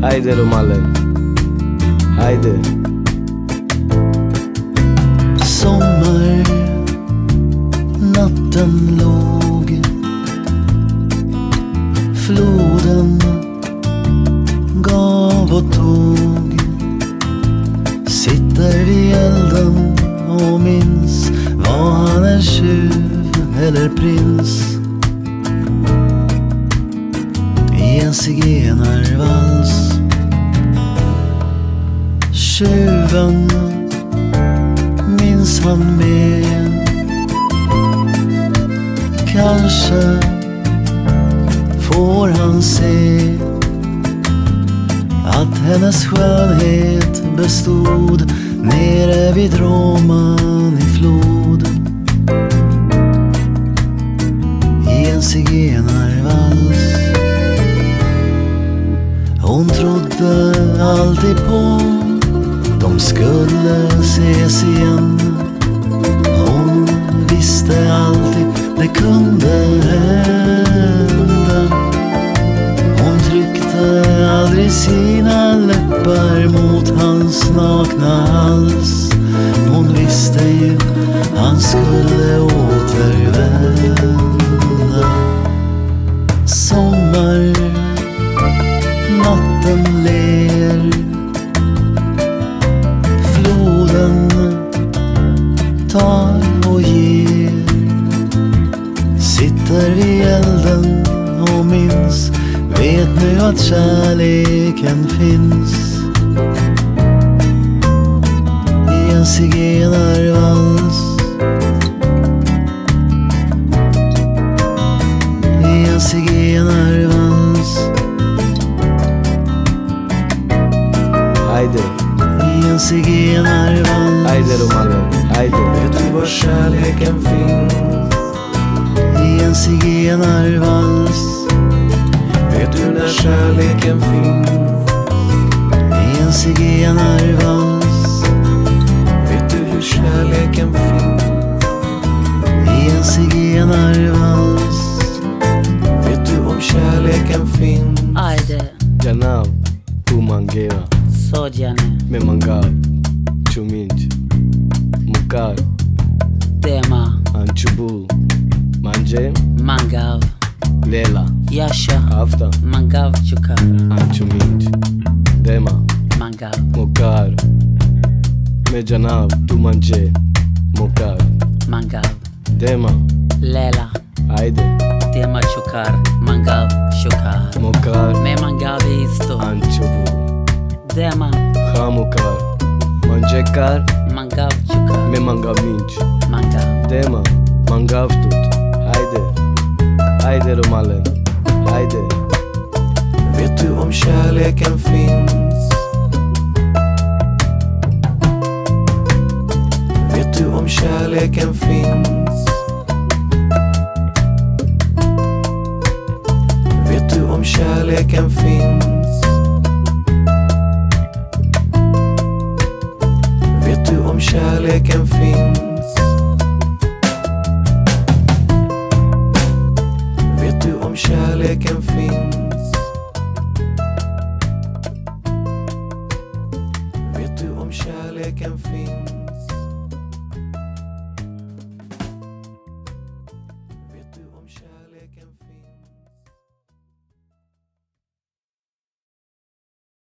Haide Romalen, haide. Sommar, natten låg, floden gav och tog. Sitter vid elden och minns vad han är, tjuv eller prins. I en zigenarvals, tjuven minns han med. Kanske får han se att hennes skönhet bestod nere vid Roman i flod. I en zigenarvals. Hon trodde alltid på de skulle ses igen. Hon visste alltid det kunde hända. Hon tryckte aldrig sina läppar mot hans nakna hals. Hon visste ju han skulle återvända. Sommar, natten ler, floden tar och ger. Sitter vid elden och minns, vet nu att kärleken finns. I en zigenarvals, i en zigenarvals. Haide, I en zigenarvals. haide Romalen, haide. Vet du var kärleken finns? I en zigenarvals. Vet du när kärleken finns? I en zigenarvals. Vet du hur kärleken finns? I en zigenarvals. Vet du om kärleken finns? Haide, Janav, Tumangeva, Sodiane, Memangav, Chuminj, Mukar, Dema, Anchubul, Manje, Mangav, Lela, Yasha, Afta, Mangav Chukar, Anchuminj, Dema, Mangav, Mukar, Mejanav, Tumanje, Mukar, Mangav, Dema, Lela, haide, Dema Chukar, Mangav Chukar, Mukar, Me Mangav isto, Anchubul, Dema, Hamukar, Manjekar, Mangav Chukar, Memangav Minj, Mangav, Dema, Mangav Tut, haide, haide Romalen, haide. Vet du om kärleken finns? Vet du om kärleken finns? Vet du om kärleken finns?